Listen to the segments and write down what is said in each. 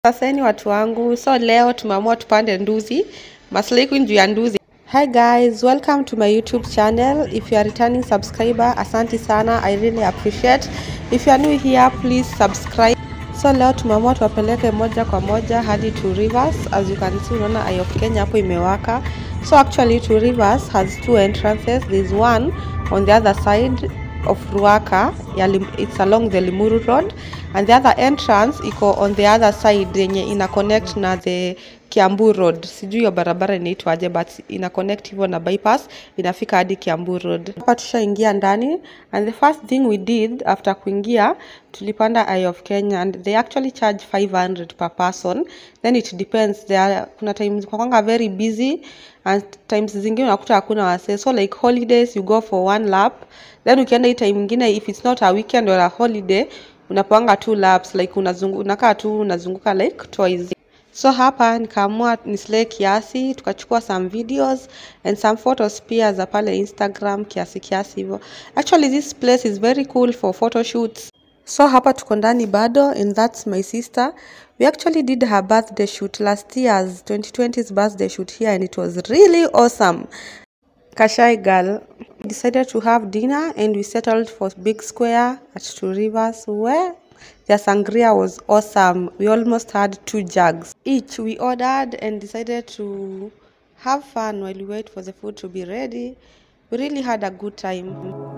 Aseni watu wangu, so leo tumeamua tupande nduzi. Maslahi kwenu juu ya nduzi. Hi guys, welcome to my YouTube channel. If you are returning subscriber, asante sana. I really appreciate. If you are new here, please subscribe. So leo tumeamua tuwapeleke moja kwa moja hadi Two Rivers. As you can see, unaona Eye of Kenya hapo imewaka. So actually Two Rivers has two entrances. There's one on the other side of Ruaka. It's along the Limuru Road, and the other entrance iko on the other side yenye ina connect na the Kiambu Road. Sijui ya barabara inaitwaje, but ina connect hivyo na bypass inafika hadi Kiambu Road. Hapa tushaingia ndani, and the first thing we did after kuingia tulipanda Eye of Kenya, and they actually charge 500 per person. Then it depends, kuna times kwa very busy and times zingine unakuta hakuna wase. So like holidays you go for one lap, then ukienda hii time nyingine if it's not a weekend or a holiday unapanga 2 laps, like unakaa tu unazunguka like twice. So hapa nikaamua nislay kiasi, tukachukua some videos and some photos pia za pale Instagram kiasi hivyo. Actually this place is very cool for photo shoots. So hapa tuko ndani bado, and that's my sister. We actually did her birthday shoot last year's 2020's birthday shoot here, and it was really awesome. Kashai girl. We decided to have dinner and we settled for Big Square at Two Rivers, where the sangria was awesome. We almost had 2 jugs each. We ordered and decided to have fun while we wait for the food to be ready. We really had a good time.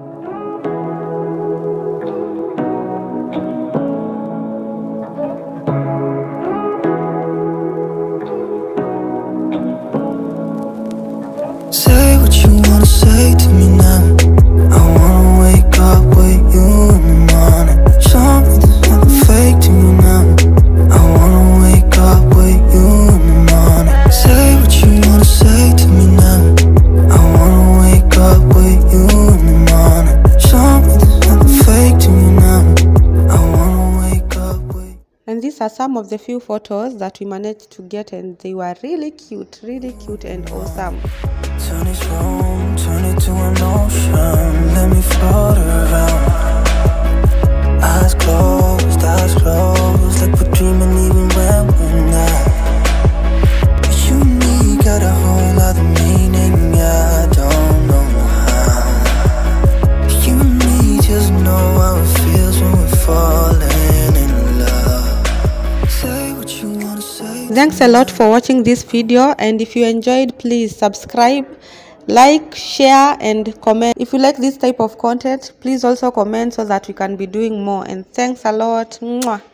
Say what you wanna say to me now. I wanna wake up with you in the morning. Show me there's nothing fake to me now. I wanna wake up with you in the morning. Say what you wanna say to me now. I wanna wake up with you in the morning. Show me there's nothing fake to me now. I wanna wake up with. And these are some of the few photos that we managed to get, and they were really cute and awesome. Turn this room, turn it to an ocean. Let me float around. Eyes closed, like we're dreaming even when we're not. You and me got a whole other meaning, yeah, I don't know how. You and me just know how it feels when we're falling in love. Say what you wanna say. Thanks a lot for watching this video, and if you enjoyed, please subscribe, like, share and comment. If you like this type of content, please also comment so that we can be doing more. And thanks a lot. Mwah.